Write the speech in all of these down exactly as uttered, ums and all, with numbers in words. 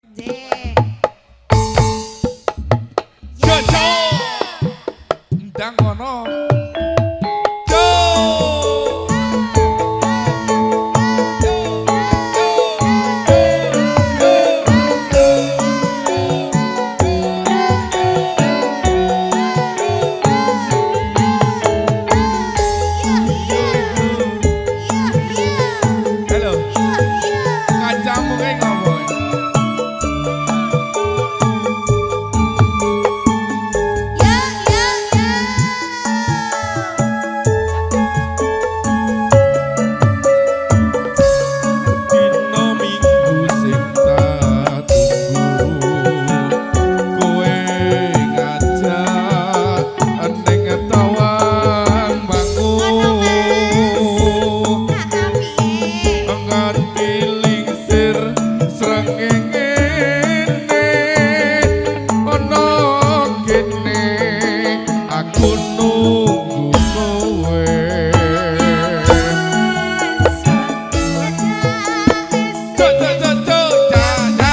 Nggih. Jojo. Ndang kono. Jo. Halo. Kancamu kayak ngomong. Dino minggu sing tak tunggu, kowe ngajak ning tawang bangun. Nganti lingsir srengenge ono kene aku nunggu kowe. Cok cok cok cok jaja.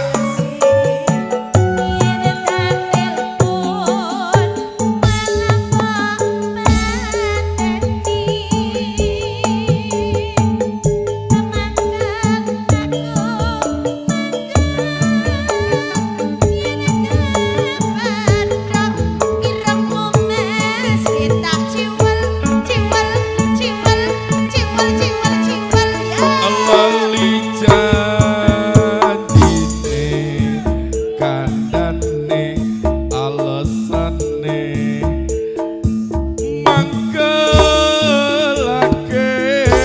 Lali janjine kandhane alesane mangkelake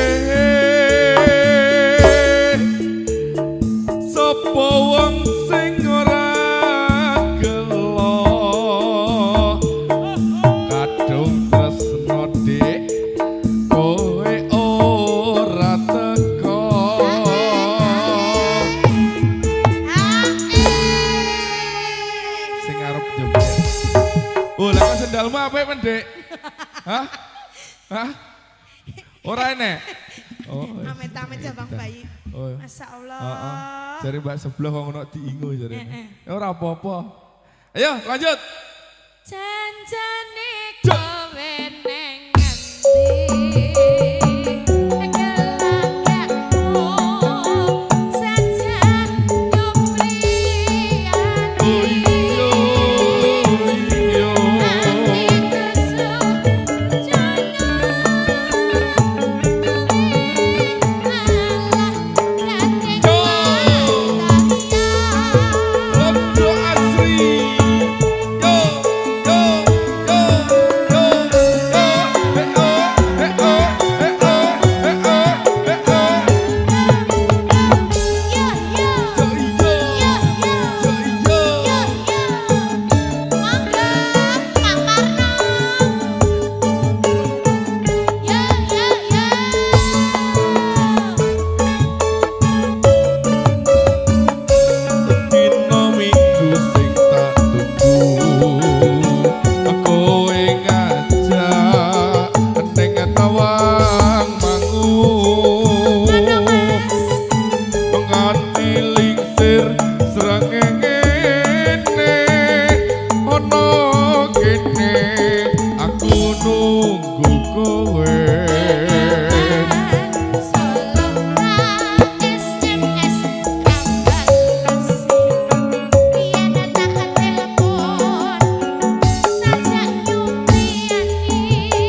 sapa wong sing ora gelo kadung tresno dik kowe ora teko. Sing arep joget. Oh, lah kok sendalmu apik men, Dik? Hah? Hah? Ora enek. Oh. Amit-amit jabang bayi. Oh. Masya Allah. Heeh. Jare mbak sebelah kok ngono diingu jare. Eh, eh. Ya ora apa-apa. Ayo lanjut. Janjane Cuk. kowe neng ngendi Kelangetku saja nyupriyani Oh iya, iya. Nanging kusuk jono malah kating Yo. kaya Londo asri. Yo, yo, yo, yo, yo. He oh, he oh, he oh, he oh, he oh. Yo yo Yo iya, yo yo yo iya. Yo yo, monggo Kang Parno. Yo yo yo. Dino minggu sing tak tunggu, kowe ngajak ning tawang mangu. Nganti lingsir srengenge ono kene aku nunggu kowe. Solo S M S gambar kasih. Yen tak telepon saja nyupriyani.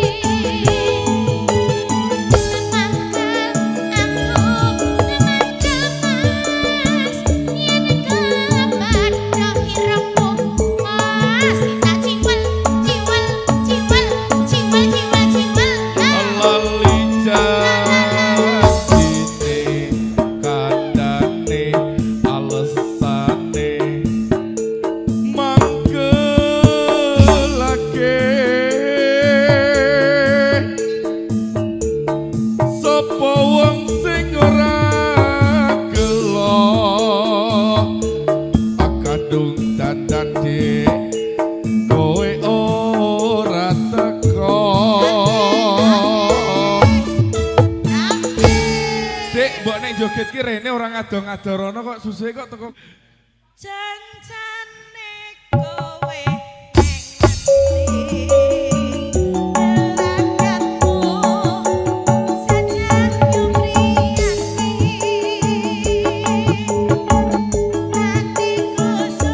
Mangkel aku mangkel mas yen kebat irengmu mas tak ciwel ciwel ciwel ciwel ciwel ciwel. Lali janjine kandhane alesane mangkelake sapa wong sing ora gelo akadung dandan dik kowe ora teko. Dek, mbok nek joget ki rene ora ngado-ngado rono kok susah kok teko. Jancane kowe ngerti lakatmu sajan nyupriyati hatiku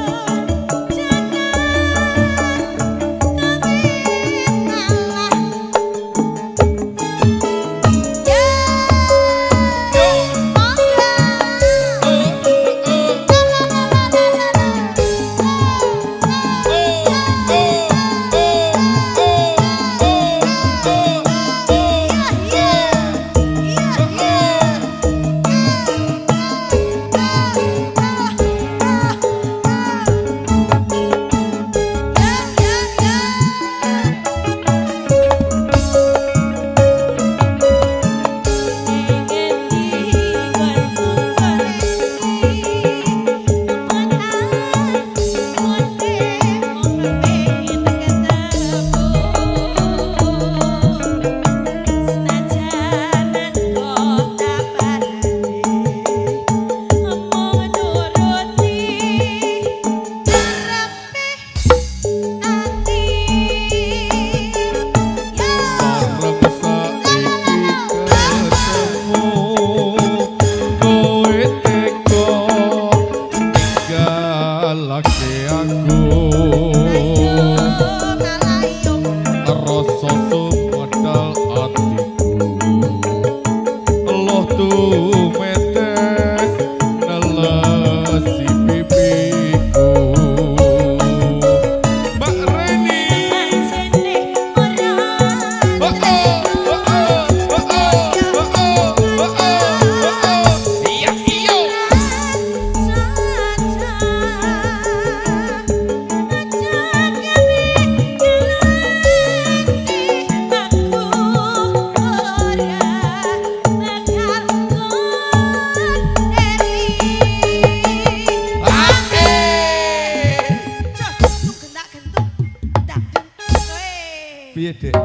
Piye, Dek?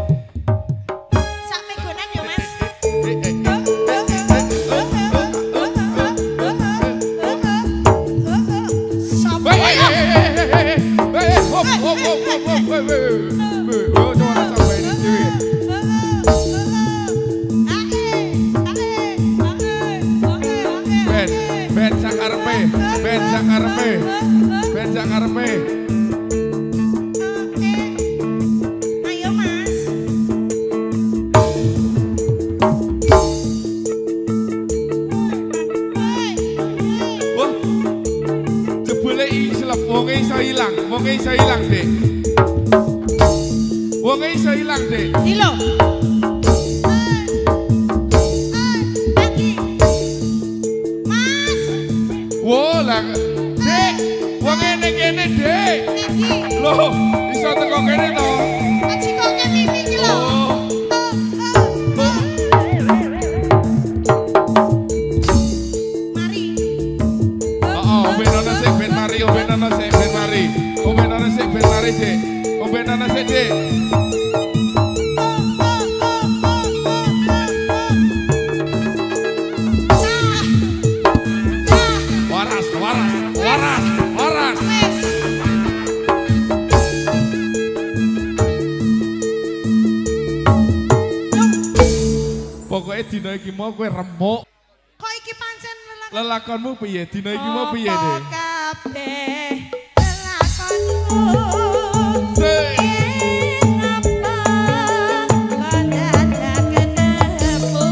Sak megonan ya, Mas. Sampai ayo. Eh, hop hop hop hop hop. Oh, jangan sampai ini dewe. Ben, ben sak karepe, ben sak karepe. Ben sak karepe. Ayo, Mas. Wah, jebule islep, wonge iso ilang, wonge iso ilang, Dek. Wonge iso ilang, Dek. Dilo. Mas. Wo, lah, Dek, wonge ning kene, Dek. Loh, iso teko kene to. Aji kok mimi iki lho. Oh. Mari. Oh, ombe nono sik ben mari, ombe nono sik ben mari. Ombe nono sik ben mari, Dek. Ombe nono sik, Dek. Waras, waras, waras, waras. Pokoknya dina iki mau kowe remuk. Kok iki pancen lelakon Lelakonmu piye? Dina iki mau piye, apa Dek? kabeh lelakonku Sik. ngapa kok dadak kenepu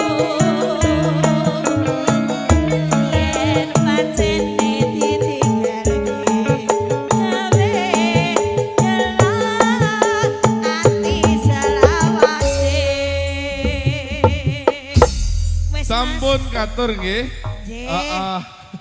yen pancen ditinggalke gawe delok ati selawase. Wes, Mas. Sampun katur nggih. Nggih. Heeh.